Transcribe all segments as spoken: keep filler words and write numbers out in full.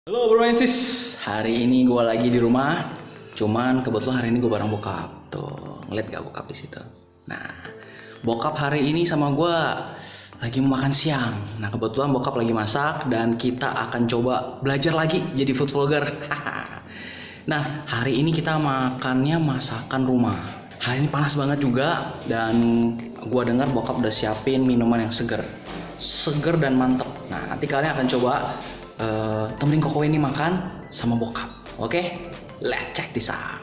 Halo bro and sis, hari ini gue lagi di rumah. Cuman kebetulan hari ini gue bareng bokap. Tuh, ngeliat gak bokap di situ? Nah, bokap hari ini sama gue lagi mau makan siang. Nah, kebetulan bokap lagi masak dan kita akan coba belajar lagi jadi food vlogger. Nah, hari ini kita makannya masakan rumah. Hari ini panas banget juga dan gue dengar bokap udah siapin minuman yang seger, seger dan mantep. Nah, nanti kalian akan coba Uh, temenin Koko ini makan sama bokap. Oke, okay? Let's check this out.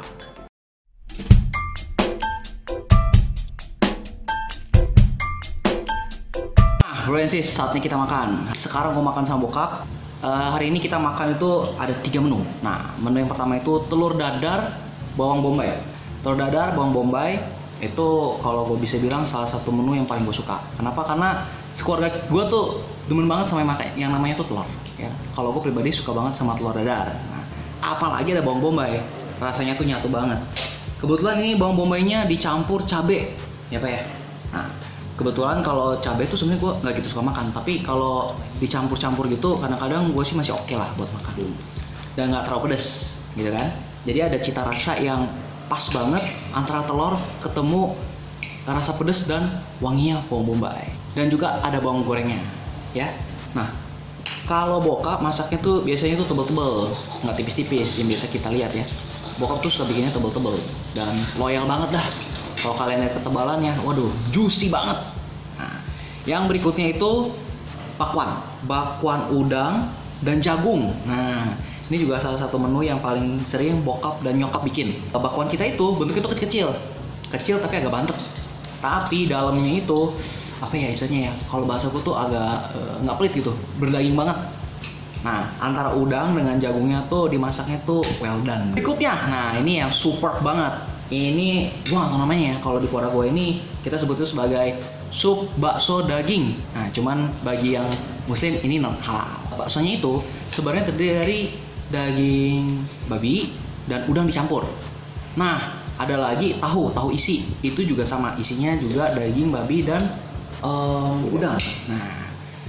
Nah, bro and sis, saatnya kita makan. Sekarang gue makan sama bokap. Uh, hari ini kita makan itu ada tiga menu. Nah, menu yang pertama itu telur dadar bawang bombay. Telur dadar bawang bombay itu kalau gue bisa bilang salah satu menu yang paling gue suka. Kenapa? Karena sekeluarga gue tuh demen banget sama yang namanya tuh telur. Ya, kalau gue pribadi suka banget sama telur dadar. Nah, apalagi ada bawang bombay, rasanya tuh nyatu banget. Kebetulan ini bawang bombaynya dicampur cabe, ya pak ya. Nah, kebetulan kalau cabe tuh sebenarnya gue nggak gitu suka makan, tapi kalau dicampur-campur gitu, kadang-kadang gue sih masih oke okay lah buat makan dulu. Dan nggak terlalu pedes, gitu kan? Jadi ada cita rasa yang pas banget antara telur ketemu rasa pedes dan wanginya bawang bombay. Dan juga ada bawang gorengnya, ya. Nah. Kalau bokap masaknya tuh biasanya tuh tebel-tebel, nggak tipis-tipis yang biasa kita lihat ya. Bokap tuh suka bikinnya tebel-tebel dan loyal banget dah. Kalau kalian lihat ketebalannya, waduh, juicy banget. Nah, yang berikutnya itu bakwan, bakwan udang dan jagung. Nah, ini juga salah satu menu yang paling sering bokap dan nyokap bikin. Bakwan kita itu bentuknya tuh kecil-kecil, kecil tapi agak bantet. Tapi dalamnya itu apa ya istilahnya ya, kalau bahasa aku tuh agak nggak uh, pelit gitu, berdaging banget. Nah, antara udang dengan jagungnya tuh dimasaknya tuh well done. Berikutnya, nah ini yang super banget. Ini gua nggak tahu namanya ya, kalau di keluarga gue ini kita sebut itu sebagai sup bakso daging. Nah, cuman bagi yang muslim ini non halal. Baksonya itu sebenarnya terdiri dari daging babi dan udang dicampur. Nah, ada lagi tahu, tahu isi. Itu juga sama, isinya juga daging babi dan Um, udang. Nah,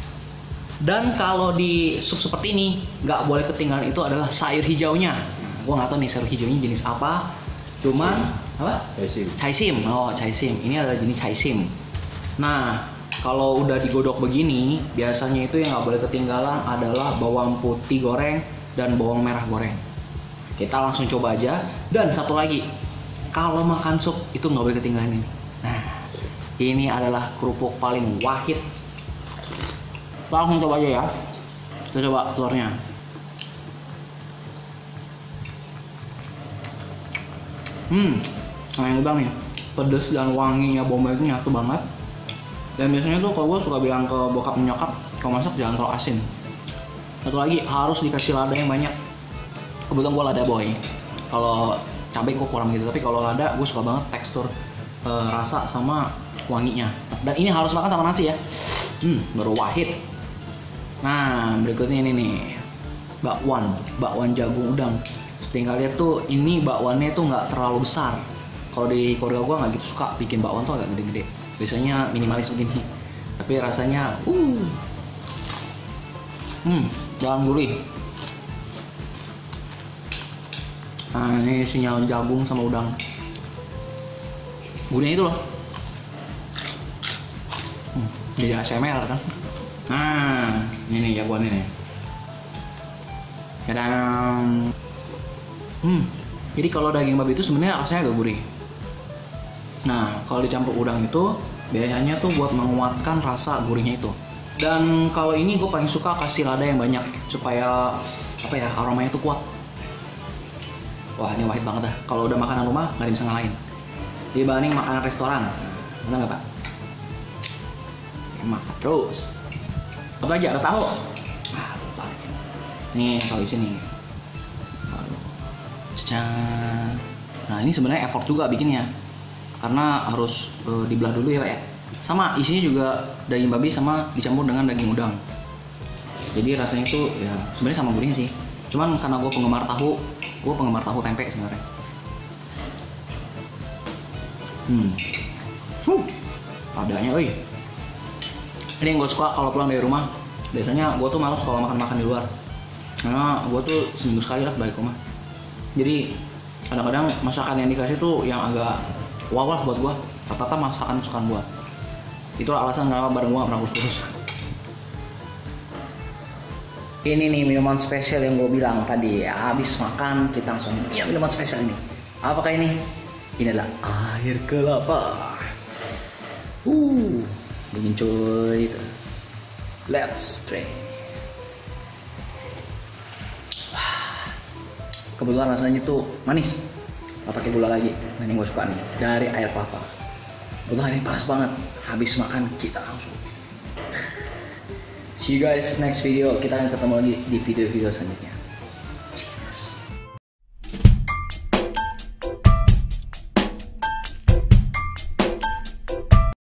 dan kalau di sup seperti ini nggak boleh ketinggalan itu adalah sayur hijaunya. Nah, gua nggak tahu nih sayur hijaunya jenis apa. Cuman apa? Chaisim. Chaisim. Oh, chaisim. Ini adalah jenis chaisim. Nah, kalau udah digodok begini, biasanya itu yang nggak boleh ketinggalan adalah bawang putih goreng dan bawang merah goreng. Kita langsung coba aja. Dan satu lagi, kalau makan sup itu nggak boleh ketinggalan ini. Nah, ini adalah kerupuk paling wahid. Langsung coba aja ya. Kita coba telurnya. Hmm, sama yang udang nih. Pedes dan wanginya bombay itu nyatu banget. Dan biasanya tuh kalau gue suka bilang ke bokap nyokap, kalau masak jangan terlalu asin. Satu lagi, harus dikasih lada yang banyak. Kebetulan gue lada boy. Kalau cabai gue kurang gitu, tapi kalau lada gue suka banget tekstur uh, rasa sama wanginya. Dan ini harus makan sama nasi ya. Hmm, baru wahid. Nah, berikutnya ini nih. Bakwan, bakwan jagung udang. Tinggal lihat tuh, ini bakwannya tuh nggak terlalu besar. Kalau di keluarga gua nggak gitu suka bikin bakwan tuh agak gede-gede. Biasanya minimalis begini. Tapi rasanya uh. Hmm, dalam gurih. Nah, ini isinya jagung sama udang. Gurihnya itu loh. Jadi A S M R kan. Nah, ini nih jagoan ini. Kadang Hmm. Jadi kalau daging babi itu sebenarnya rasanya agak gurih. Nah, kalau dicampur udang itu biasanya tuh buat menguatkan rasa gurihnya itu. Dan kalau ini gue paling suka kasih lada yang banyak supaya apa ya, aromanya tuh kuat. Wah, ini wahid banget dah. Kalau udah makanan rumah nggak ada yang bisa ngalahin dibanding makanan restoran. Benar nggak pak? Makan terus. Apa aja ada tahu? Ah, lupa. Nih tahu di sini. Nah, ini sebenarnya effort juga bikinnya. Karena harus e, dibelah dulu ya, Pak ya. Sama isinya juga daging babi sama dicampur dengan daging udang. Jadi rasanya itu ya sebenarnya sama gurihnya sih. Cuman karena gue penggemar tahu, gue penggemar tahu tempe sebenarnya. Hmm. Huh. Adanya, oi. Ini yang gue suka kalau pulang dari rumah. Biasanya gue tuh males kalau makan-makan di luar. Karena gue tuh seminggu sekali lah balik rumah. Jadi kadang-kadang masakan yang dikasih tuh yang agak wow lah buat gue. Rata-rata masakan kesukaan gue. Itulah alasan kenapa bareng gue gak pernah kurus-kurus. Ini nih minuman spesial yang gue bilang tadi. Habis makan kita langsung ya minuman spesial ini. Apakah ini? Ini adalah air kelapa. Uh, dingin cuy. Let's try. Kebetulan rasanya tuh manis, gak pakai gula lagi. Nah, ini gue suka nih dari air kelapa. Kebetulan ini panas banget. Habis makan kita langsung. See you guys next video. Kita akan ketemu lagi di video-video selanjutnya.